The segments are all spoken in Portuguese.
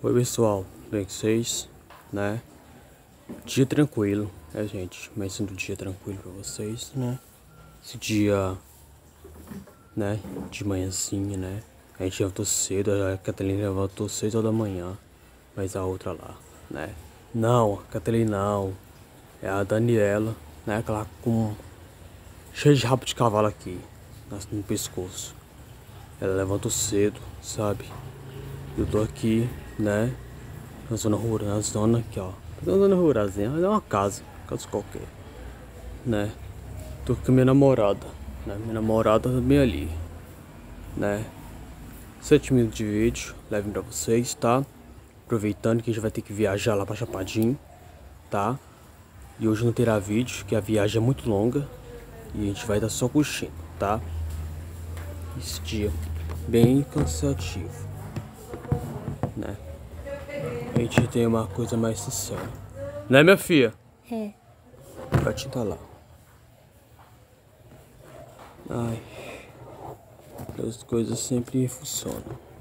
Oi pessoal, bem com vocês, né? Dia tranquilo, né gente? Começando o dia tranquilo pra vocês, né? Esse dia, né? De manhãzinha, né? A gente levantou cedo, a Catalina levantou 6 horas da manhã. Mas a outra lá, né? Não, a Catalina não. É a Daniela, né? Aquela com... cheia de rabo de cavalo aqui, no pescoço. Ela levantou cedo, sabe? Eu tô aqui, né? Na zona rural, na zona aqui, ó. Na zona ruralzinha, mas é uma casa qualquer, né? Tô com a minha namorada, né? Minha namorada bem ali, né? 7 minutos de vídeo, levem pra vocês, tá? Aproveitando que a gente vai ter que viajar lá pra Chapadinho, tá? E hoje não terá vídeo, que a viagem é muito longa e a gente vai dar só curtindo, tá? Esse dia bem cansativo, né? A gente tem uma coisa mais sincera, né, minha filha? É. Vai te dar lá. Ai, as coisas sempre funcionam.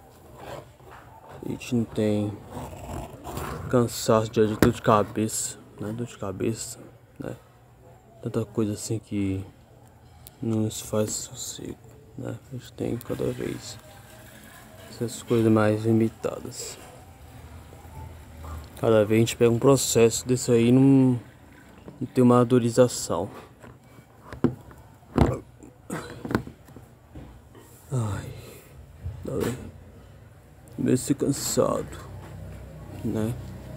A gente não tem cansaço de dor de cabeça, né? Dor de cabeça, né? Tanta coisa assim que não nos faz sossego, né? A gente tem cada vez essas coisas mais limitadas. Cada vez a gente pega um processo desse aí, não tem uma madurização. Ai, meio se cansado, né?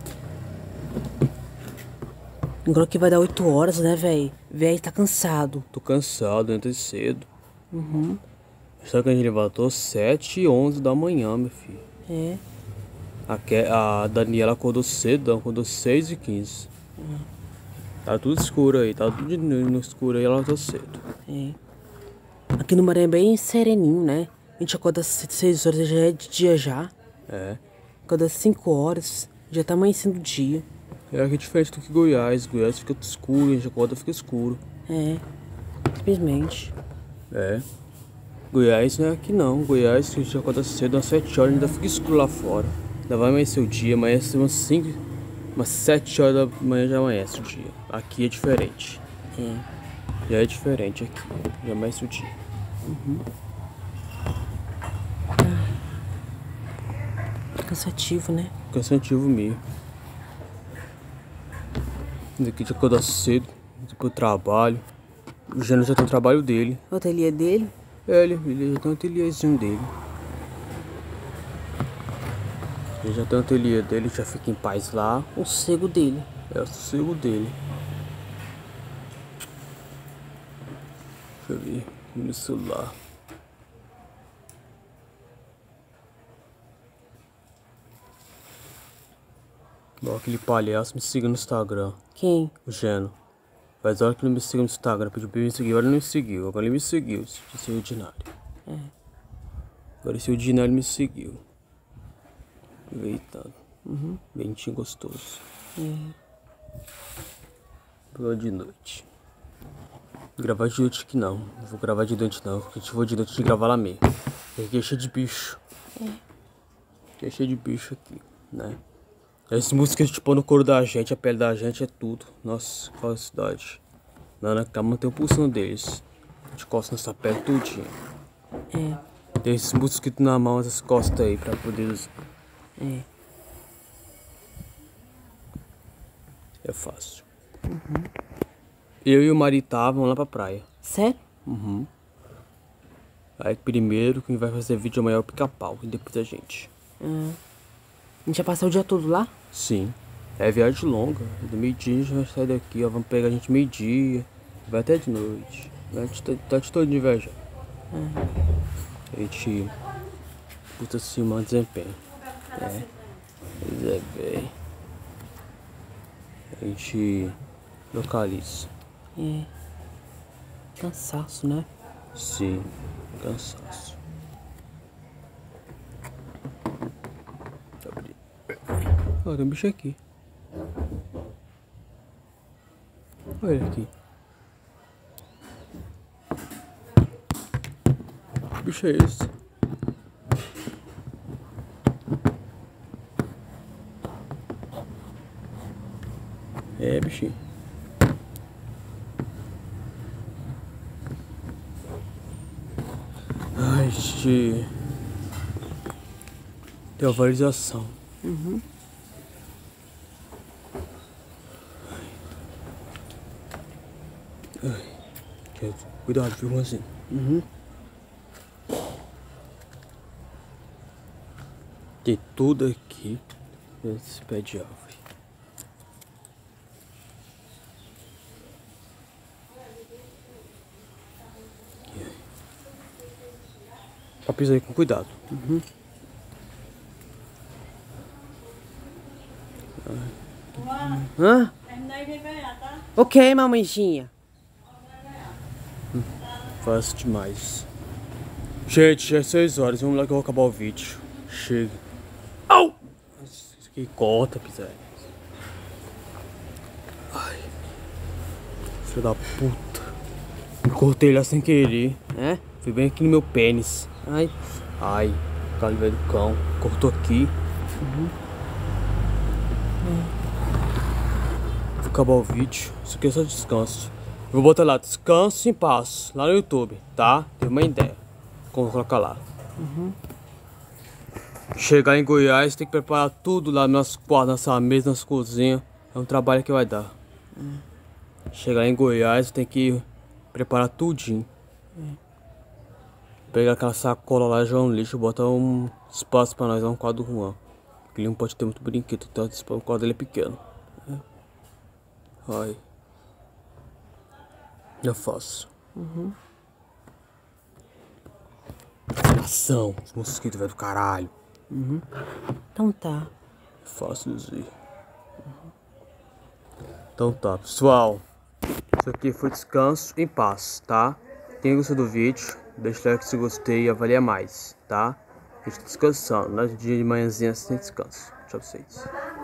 Agora que vai dar 8 horas, né, véi? Véi, tá cansado. Tô cansado, entrei cedo. Só que a gente levantou 7h11 da manhã, meu filho. É. A Daniela acordou cedo, acordou 6h15. Tá tudo escuro aí, tá tudo no escuro aí, ela levantou cedo. É. Aqui no Maranhão é bem sereninho, né? A gente acorda às 6 horas, já é de dia já. É. Acorda às 5 horas, já tá amanhecendo o dia. É aqui diferente do que Goiás. Goiás fica escuro, a gente acorda fica escuro. É. Simplesmente. É. Goiás não é aqui não. Goiás, a gente acorda cedo, às 7 horas, ainda fica escuro lá fora. Ainda vai amanhecer o dia, amanhece umas 7 horas da manhã já amanhece o dia. Aqui é diferente. É. Já é diferente aqui, já amanhece o dia. Cansativo, né? Cansativo mesmo. Daqui de acordar cedo, ir pro trabalho. O Jânio já tem o trabalho dele. O ateliê dele? Ele já tem um ateliêzinho dele. Ele já tem um ateliê dele, já fica em paz lá. O sossego dele. É o sossego dele. Deixa eu ver no celular. Igual aquele palhaço me siga no Instagram. Quem? O Geno. Faz hora que ele não me siga no Instagram. Pediu pra ele me seguir, agora ele não me seguiu. Agora ele me seguiu, esse ordinário. É. Agora esse ordinário me seguiu. Aproveitando. Ventinho gostoso. Pela de noite. Vou gravar de noite aqui não. Não vou gravar de noite não. Porque se for de noite, a gente gravar lá mesmo. Porque aqui é cheio de bicho. Aqui é cheio de bicho aqui, né? Essa música tipo no couro da gente, a pele da gente é tudo. Nossa, que felicidade. Lá na cama tem o pulsão deles. A gente costa nessa pele tudinho. É. Tem esses mosquitos na mão, essas costas aí pra poder usar. É. É fácil. Eu e o Maritá vamos lá pra praia. Sério? Aí primeiro quem vai fazer vídeo amanhã é o Pica-Pau e depois a gente. A gente vai passar o dia todo lá? Sim. É viagem longa. Do meio-dia a gente vai sair daqui, ó. Vamos pegar a gente meio-dia. Vai até de noite. Vai tá de todo dia viajar. A gente busca assim um desempenho. É. Pois é, bem. A gente localiza. É. Cansaço, né? Sim. Cansaço. Abrir. Ó, tem um bicho aqui. Olha ele aqui. Que bicho é esse? É, bichinho. Ai, de... Tem ovalização. Uhum. Ai. Cuidado, viu, irmãozinho? Uhum. Tem tudo aqui nesse pé de árvore. Só pisa aí com cuidado. Uhum. Hã? Ok, mamãezinha. Fácil demais. Gente, já é 6 horas. Vamos lá que eu vou acabar o vídeo. Chega. Au! Isso aqui corta, pisar. Ai. Filho da puta. Me cortei lá sem querer. É? Fui bem aqui no meu pênis. Ai. Ai, cara velho do cão. Cortou aqui. Vou acabar o vídeo. Isso aqui é só descanso. Eu vou botar lá, descanso em paz. Lá no YouTube, tá? Tem uma ideia. Como colocar lá. Chegar em Goiás, tem que preparar tudo lá no nosso quarto, nossa mesa, nossa cozinha. É um trabalho que vai dar. Chegar em Goiás, tem que preparar tudinho. Pegar aquela sacola lá, jogar um lixo, botar um espaço pra nós, um quadro do Juan. Porque ele não pode ter muito brinquedo, então o quadro dele é pequeno. Ai. Eu faço. Ação, os mosquitos, velho do caralho. Então tá. Fácil dizer. Então tá, pessoal. Isso aqui foi descanso em paz, tá? Quem gostou do vídeo, deixa o like se gostei e avalia mais, tá? A gente tá descansando, né? Dia de manhãzinha sem descanso. Tchau pra vocês.